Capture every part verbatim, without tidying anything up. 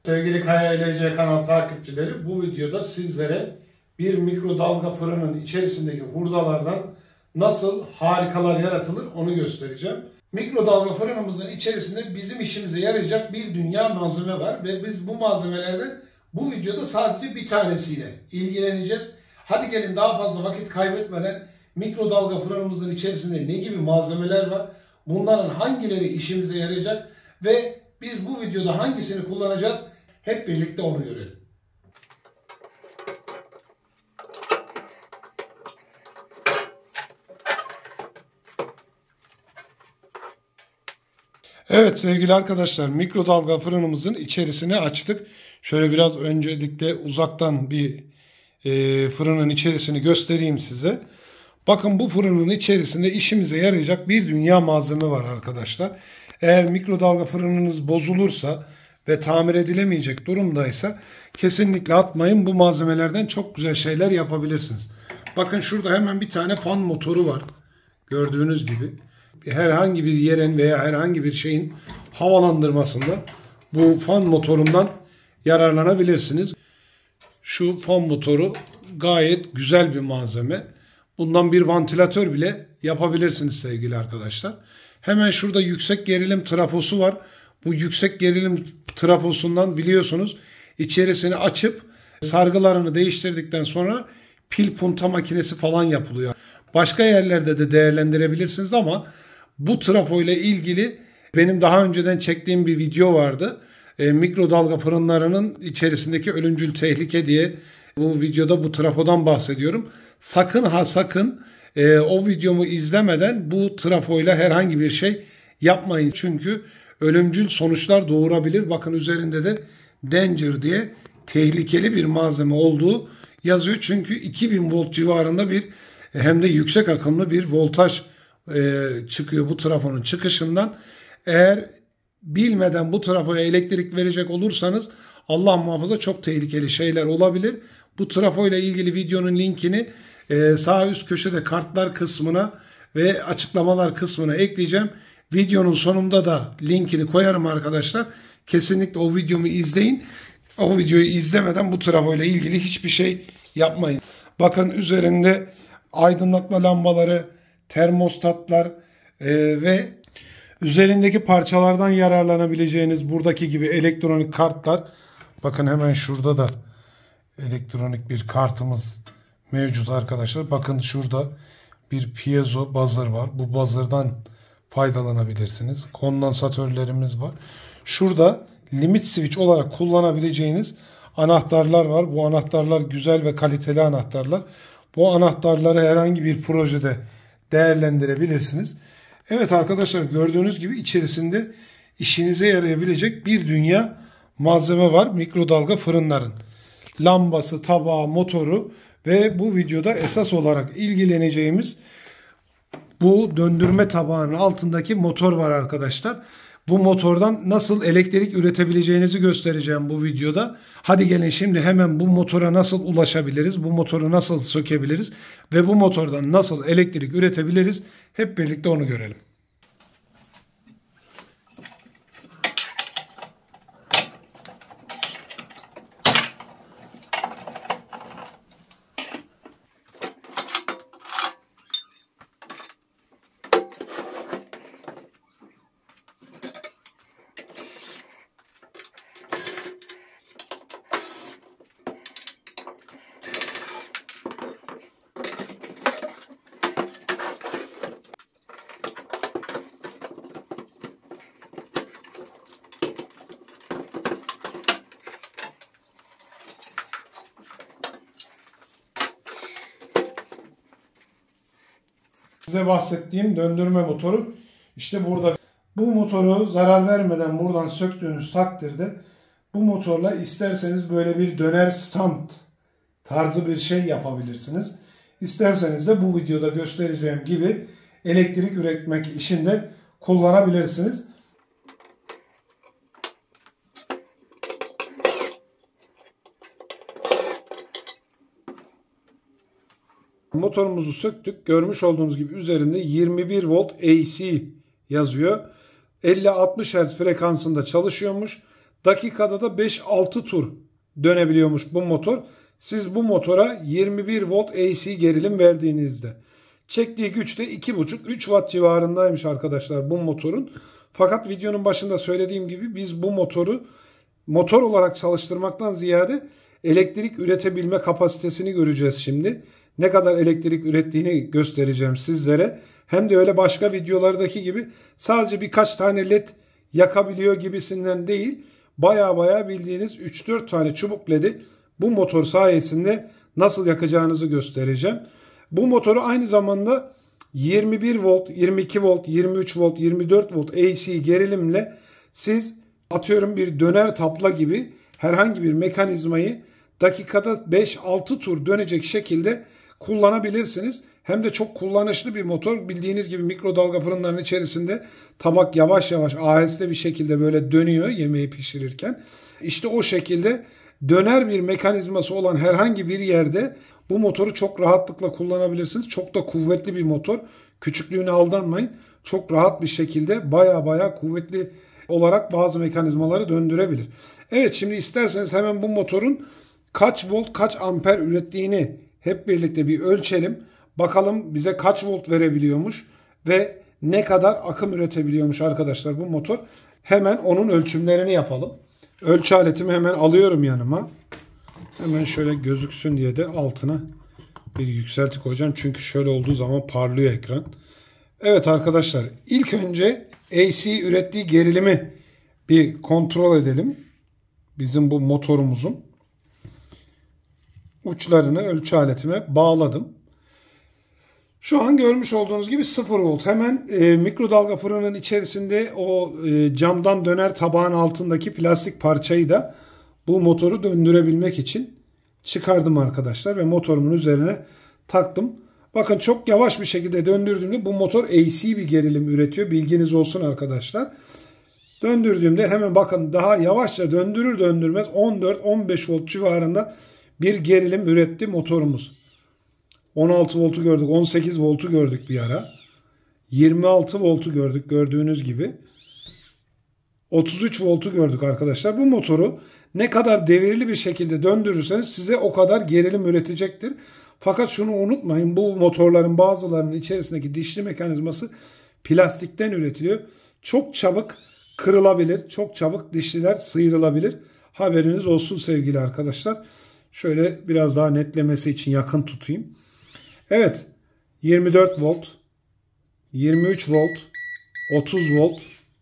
Sevgili Kaya L C kanal takipçileri, bu videoda sizlere bir mikrodalga fırının içerisindeki hurdalardan nasıl harikalar yaratılır onu göstereceğim. Mikrodalga fırınımızın içerisinde bizim işimize yarayacak bir dünya malzeme var ve biz bu malzemelerden bu videoda sadece bir tanesiyle ilgileneceğiz. Hadi gelin daha fazla vakit kaybetmeden mikrodalga fırınımızın içerisinde ne gibi malzemeler var, bunların hangileri işimize yarayacak ve biz bu videoda hangisini kullanacağız, hep birlikte onu görelim. Evet sevgili arkadaşlar, mikrodalga fırınımızın içerisini açtık. Şöyle biraz öncelikle uzaktan bir e, fırının içerisini göstereyim size. Bakın, bu fırının içerisinde işimize yarayacak bir dünya malzeme var arkadaşlar. Eğer mikrodalga fırınınız bozulursa ve tamir edilemeyecek durumdaysa kesinlikle atmayın. Bu malzemelerden çok güzel şeyler yapabilirsiniz. Bakın, şurada hemen bir tane fan motoru var. Gördüğünüz gibi. Herhangi bir yerin veya herhangi bir şeyin havalandırmasında bu fan motorundan yararlanabilirsiniz. Şu fan motoru gayet güzel bir malzeme. Bundan bir vantilatör bile yapabilirsiniz sevgili arkadaşlar. Hemen şurada yüksek gerilim trafosu var. Bu yüksek gerilim trafosundan biliyorsunuz içerisini açıp sargılarını değiştirdikten sonra pil punta makinesi falan yapılıyor. Başka yerlerde de değerlendirebilirsiniz ama bu trafo ile ilgili benim daha önceden çektiğim bir video vardı. E, mikrodalga fırınlarının içerisindeki ölümcül tehlike diye bu videoda bu trafodan bahsediyorum. Sakın ha sakın e, o videomu izlemeden bu trafoyla herhangi bir şey yapmayın. Çünkü ölümcül sonuçlar doğurabilir. Bakın, üzerinde de danger diye tehlikeli bir malzeme olduğu yazıyor. Çünkü iki bin volt civarında bir hem de yüksek akımlı bir voltaj e, çıkıyor bu trafonun çıkışından. Eğer bilmeden bu trafoya elektrik verecek olursanız Allah muhafaza çok tehlikeli şeyler olabilir. Bu trafo ile ilgili videonun linkini e, sağ üst köşede kartlar kısmına ve açıklamalar kısmına ekleyeceğim. Videonun sonunda da linkini koyarım arkadaşlar. Kesinlikle o videomu izleyin. O videoyu izlemeden bu trafo ile ilgili hiçbir şey yapmayın. Bakın, üzerinde aydınlatma lambaları, termostatlar e, ve üzerindeki parçalardan yararlanabileceğiniz buradaki gibi elektronik kartlar. Bakın, hemen şurada da elektronik bir kartımız mevcut arkadaşlar. Bakın, şurada bir piezo buzzer var. Bu buzzer'dan faydalanabilirsiniz. Kondansatörlerimiz var. Şurada limit switch olarak kullanabileceğiniz anahtarlar var. Bu anahtarlar güzel ve kaliteli anahtarlar. Bu anahtarları herhangi bir projede değerlendirebilirsiniz. Evet arkadaşlar, gördüğünüz gibi içerisinde işinize yarayabilecek bir dünya malzeme var mikrodalga fırınların. Lambası, tabağı, motoru ve bu videoda esas olarak ilgileneceğimiz bu döndürme tabağının altındaki motor var arkadaşlar. Bu motordan nasıl elektrik üretebileceğinizi göstereceğim bu videoda. Hadi gelin şimdi hemen bu motora nasıl ulaşabiliriz, bu motoru nasıl sökebiliriz ve bu motordan nasıl elektrik üretebiliriz, hep birlikte onu görelim. Size bahsettiğim döndürme motoru işte burada. Bu motoru zarar vermeden buradan söktüğünüz takdirde bu motorla isterseniz böyle bir döner stand tarzı bir şey yapabilirsiniz. İsterseniz de bu videoda göstereceğim gibi elektrik üretmek işinde kullanabilirsiniz. Motorumuzu söktük. Görmüş olduğunuz gibi üzerinde yirmi bir volt A C yazıyor. elli altmış hertz frekansında çalışıyormuş. Dakikada da beş altı tur dönebiliyormuş bu motor. Siz bu motora yirmi bir volt A C gerilim verdiğinizde. Çektiği güç de iki buçuk üç watt civarındaymış arkadaşlar bu motorun. Fakat videonun başında söylediğim gibi biz bu motoru motor olarak çalıştırmaktan ziyade elektrik üretebilme kapasitesini göreceğiz şimdi. Ne kadar elektrik ürettiğini göstereceğim sizlere. Hem de öyle başka videolardaki gibi sadece birkaç tane led yakabiliyor gibisinden değil. Baya baya bildiğiniz üç dört tane çubuk ledi bu motor sayesinde nasıl yakacağınızı göstereceğim. Bu motoru aynı zamanda yirmi bir volt, yirmi iki volt, yirmi üç volt, yirmi dört volt A C gerilimle siz atıyorum bir döner tapla gibi herhangi bir mekanizmayı dakikada beş altı tur dönecek şekilde kullanabilirsiniz. Hem de çok kullanışlı bir motor. Bildiğiniz gibi mikrodalga fırınlarının içerisinde tabak yavaş yavaş aheste bir şekilde böyle dönüyor yemeği pişirirken. İşte o şekilde döner bir mekanizması olan herhangi bir yerde bu motoru çok rahatlıkla kullanabilirsiniz. Çok da kuvvetli bir motor. Küçüklüğüne aldanmayın. Çok rahat bir şekilde baya baya kuvvetli olarak bazı mekanizmaları döndürebilir. Evet, şimdi isterseniz hemen bu motorun kaç volt kaç amper ürettiğini hep birlikte bir ölçelim. Bakalım bize kaç volt verebiliyormuş ve ne kadar akım üretebiliyormuş arkadaşlar bu motor. Hemen onun ölçümlerini yapalım. Ölçü aletimi hemen alıyorum yanıma. Hemen şöyle gözüksün diye de altına bir yükselti koyacağım. Çünkü şöyle olduğu zaman parlıyor ekran. Evet arkadaşlar, ilk önce A C ürettiği gerilimi bir kontrol edelim. Bizim bu motorumuzun uçlarını ölçü aletime bağladım. Şu an görmüş olduğunuz gibi sıfır volt. Hemen e, mikrodalga fırının içerisinde o e, camdan döner tabağın altındaki plastik parçayı da bu motoru döndürebilmek için çıkardım arkadaşlar ve motorumun üzerine taktım. Bakın çok yavaş bir şekilde döndürdüğümde bu motor A C bir gerilim üretiyor. Bilginiz olsun arkadaşlar. Döndürdüğümde hemen bakın daha yavaşça döndürür döndürmez on dört on beş volt civarında bir gerilim üretti motorumuz. on altı voltu gördük, on sekiz voltu gördük bir ara. yirmi altı voltu gördük gördüğünüz gibi. otuz üç voltu gördük arkadaşlar. Bu motoru ne kadar devirli bir şekilde döndürürseniz size o kadar gerilim üretecektir. Fakat şunu unutmayın, bu motorların bazılarının içerisindeki dişli mekanizması plastikten üretiliyor. Çok çabuk kırılabilir, çok çabuk dişliler sıyrılabilir. Haberiniz olsun sevgili arkadaşlar. Şöyle biraz daha netlemesi için yakın tutayım. Evet, yirmi dört volt, yirmi üç volt, otuz volt,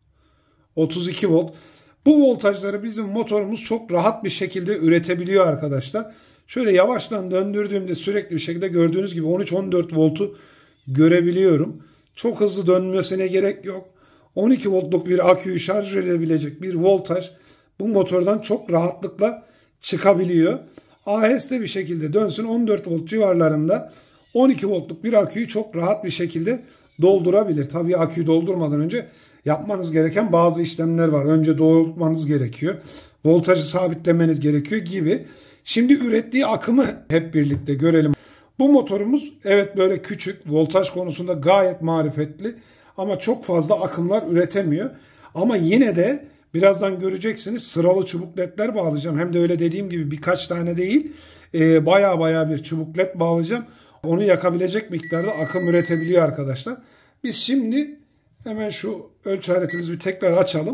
otuz iki volt. Bu voltajları bizim motorumuz çok rahat bir şekilde üretebiliyor arkadaşlar. Şöyle yavaştan döndürdüğümde sürekli bir şekilde gördüğünüz gibi on üç on dört voltu görebiliyorum. Çok hızlı dönmesine gerek yok. on iki voltluk bir aküyü şarj edebilecek bir voltaj bu motordan çok rahatlıkla çıkabiliyor. Aheste bir şekilde dönsün, on dört volt civarlarında on iki voltluk bir aküyü çok rahat bir şekilde doldurabilir. Tabii aküyü doldurmadan önce yapmanız gereken bazı işlemler var. Önce doldurmanız gerekiyor. Voltajı sabitlemeniz gerekiyor gibi. Şimdi ürettiği akımı hep birlikte görelim. Bu motorumuz evet böyle küçük, voltaj konusunda gayet marifetli ama çok fazla akımlar üretemiyor. Ama yine de birazdan göreceksiniz, sıralı çubuk ledler bağlayacağım. Hem de öyle dediğim gibi birkaç tane değil, e, baya baya bir çubuk led bağlayacağım. Onu yakabilecek miktarda akım üretebiliyor arkadaşlar. Biz şimdi hemen şu ölçü aletimizi bir tekrar açalım.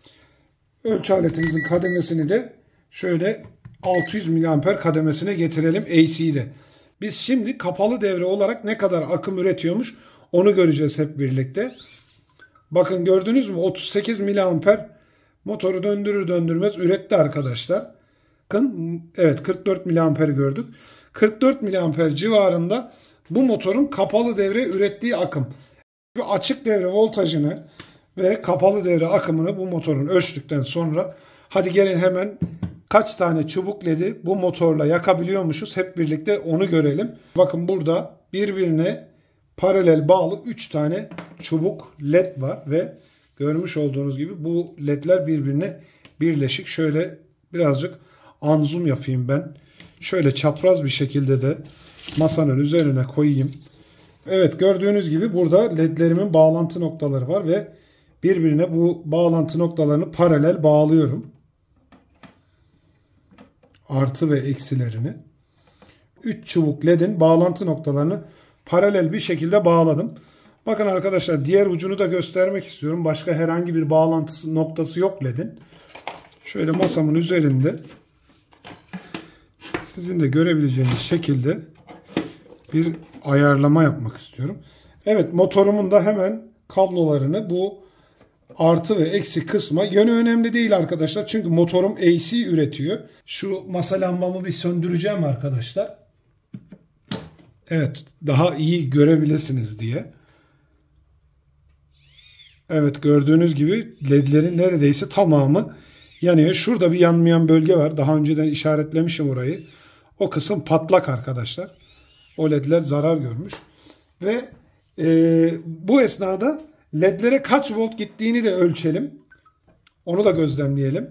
Ölçü aletimizin kademesini de şöyle altı yüz miliamper kademesine getirelim A C'de. Biz şimdi kapalı devre olarak ne kadar akım üretiyormuş onu göreceğiz hep birlikte. Bakın gördünüz mü, otuz sekiz miliamper motoru döndürür döndürmez üretti arkadaşlar. Bakın evet, kırk dört miliamper gördük. kırk dört miliamper civarında bu motorun kapalı devre ürettiği akım. Açık devre voltajını ve kapalı devre akımını bu motorun ölçtükten sonra hadi gelin hemen kaç tane çubuk ledi bu motorla yakabiliyormuşuz hep birlikte onu görelim. Bakın burada birbirine paralel bağlı üç tane çubuk led var ve görmüş olduğunuz gibi bu ledler birbirine birleşik. Şöyle birazcık anzum yapayım ben. Şöyle çapraz bir şekilde de masanın üzerine koyayım. Evet, gördüğünüz gibi burada ledlerimin bağlantı noktaları var ve birbirine bu bağlantı noktalarını paralel bağlıyorum. artı ve eksilerini. üç çubuk ledin bağlantı noktalarını paralel bir şekilde bağladım. Bakın arkadaşlar, diğer ucunu da göstermek istiyorum. Başka herhangi bir bağlantısı noktası yok ledin. Şöyle masamın üzerinde sizin de görebileceğiniz şekilde bir ayarlama yapmak istiyorum. Evet, motorumun da hemen kablolarını bu artı ve eksi kısma, yönü önemli değil arkadaşlar. Çünkü motorum A C üretiyor. Şu masa lambamı bir söndüreceğim arkadaşlar. Evet, daha iyi görebilirsiniz diye. Evet, gördüğünüz gibi ledlerin neredeyse tamamı yanıyor. Şurada bir yanmayan bölge var. Daha önceden işaretlemişim orayı. O kısım patlak arkadaşlar. O ledler zarar görmüş. Ve e, bu esnada ledlere kaç volt gittiğini de ölçelim. Onu da gözlemleyelim.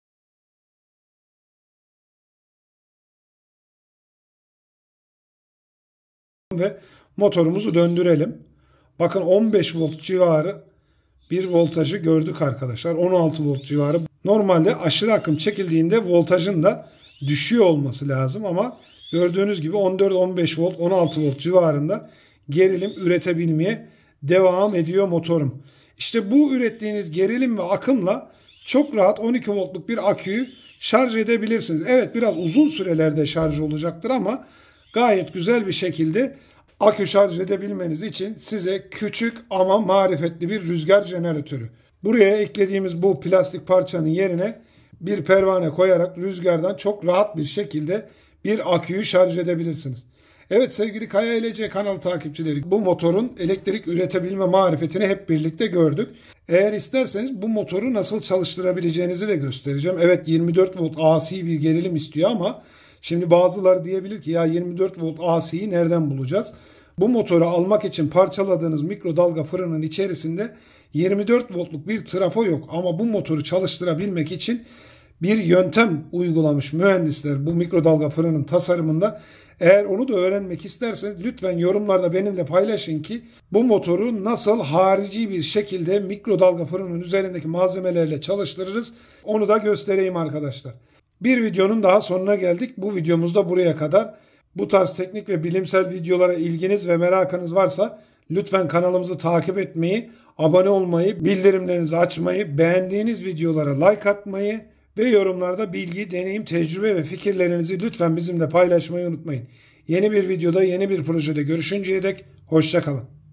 Ve motorumuzu döndürelim. Bakın on beş volt civarı bir voltajı gördük arkadaşlar. on altı volt civarı. Normalde aşırı akım çekildiğinde voltajın da düşüyor olması lazım ama gördüğünüz gibi on dört on beş volt, on altı volt civarında gerilim üretebilmeye devam ediyor motorum. İşte bu ürettiğiniz gerilim ve akımla çok rahat on iki voltluk bir aküyü şarj edebilirsiniz. Evet, biraz uzun sürelerde şarj olacaktır ama gayet güzel bir şekilde akü şarj edebilmeniz için size küçük ama marifetli bir rüzgar jeneratörü. Buraya eklediğimiz bu plastik parçanın yerine bir pervane koyarak rüzgardan çok rahat bir şekilde bir aküyü şarj edebilirsiniz. Evet sevgili Kaya L C kanal takipçileri, bu motorun elektrik üretebilme marifetini hep birlikte gördük. Eğer isterseniz bu motoru nasıl çalıştırabileceğinizi de göstereceğim. Evet, yirmi dört volt A C bir gerilim istiyor ama şimdi bazıları diyebilir ki ya yirmi dört volt A C'yi nereden bulacağız? Bu motoru almak için parçaladığınız mikrodalga fırının içerisinde yirmi dört voltluk bir trafo yok. Ama bu motoru çalıştırabilmek için bir yöntem uygulamış mühendisler bu mikrodalga fırının tasarımında. Eğer onu da öğrenmek isterseniz lütfen yorumlarda benimle paylaşın ki bu motoru nasıl harici bir şekilde mikrodalga fırının üzerindeki malzemelerle çalıştırırız. Onu da göstereyim arkadaşlar. Bir videonun daha sonuna geldik. Bu videomuz da buraya kadar. Bu tarz teknik ve bilimsel videolara ilginiz ve merakınız varsa lütfen kanalımızı takip etmeyi, abone olmayı, bildirimlerinizi açmayı, beğendiğiniz videolara like atmayı ve yorumlarda bilgi, deneyim, tecrübe ve fikirlerinizi lütfen bizimle paylaşmayı unutmayın. Yeni bir videoda, yeni bir projede görüşünceye dek hoşça kalın.